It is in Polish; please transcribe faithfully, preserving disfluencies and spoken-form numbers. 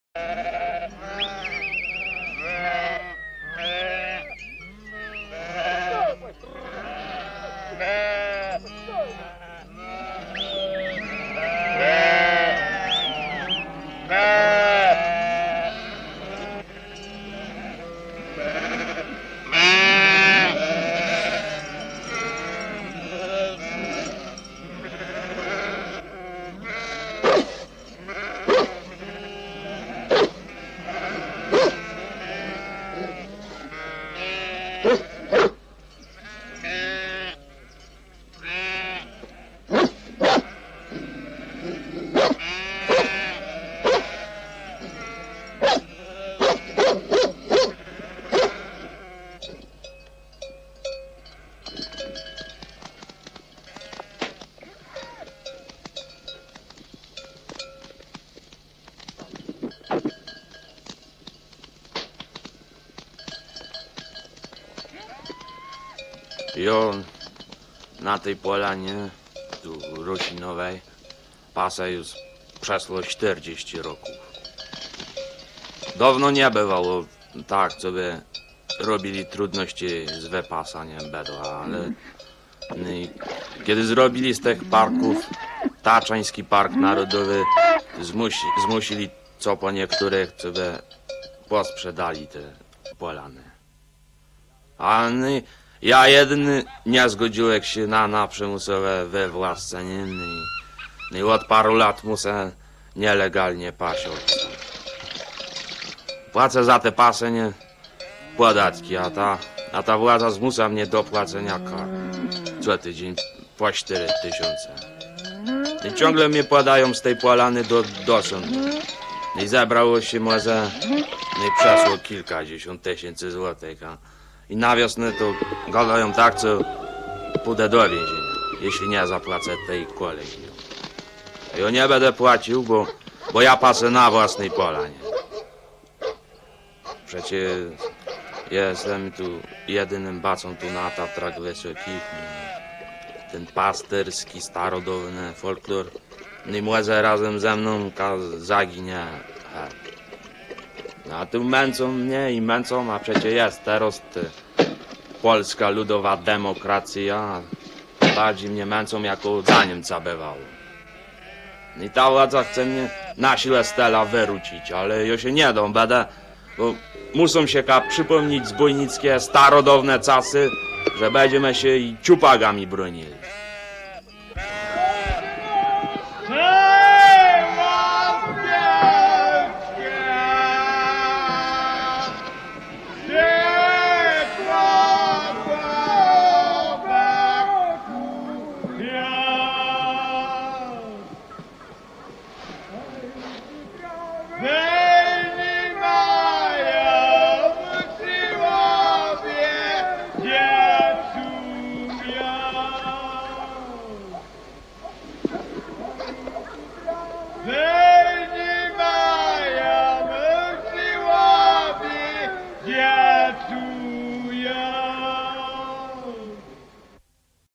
I on na tej polanie, tu roślinowej, pasę już przeszło czterdzieści roków. Dawno nie bywało tak, co by robili trudności z wypasaniem bedła, ale kiedy zrobili z tych parków Taczański Park Narodowy, zmusi, zmusili co po niektórych, co by posprzedali te polany. A ja jedyny nie zgodziłem się na, na przymusowe wywłaszczenie i, i od paru lat muszę nielegalnie pasić. Płacę za te pasenie podatki, a ta, a ta władza zmusza mnie do płacenia kar. Co tydzień po cztery tysiące. I ciągle mnie podają z tej polany do, do sądu. I zebrało się może i przeszło kilkadziesiąt tysięcy złotych. A, I na wiosnę to gadają tak, co pójdę do więzienia, jeśli nie zapłacę tej kolei. Ja nie będę płacił, bo, bo ja pasę na własnej polanie. Przecież jestem tu jedynym bacą tu na Tatrach Wysokich. Ten pasterski, starodawny folklor. I może razem ze mną zaginie. A tu męczą mnie i męczą, a przecież jest teraz polska ludowa demokracja. Bardziej mnie męczą, jako za Niemca bywało. I ta władza chce mnie na siłę z tela wyrzucić, ale ja się nie dam, będę, bo muszą się ka przypomnieć zbójnickie, starodawne czasy, że będziemy się i ciupagami bronili.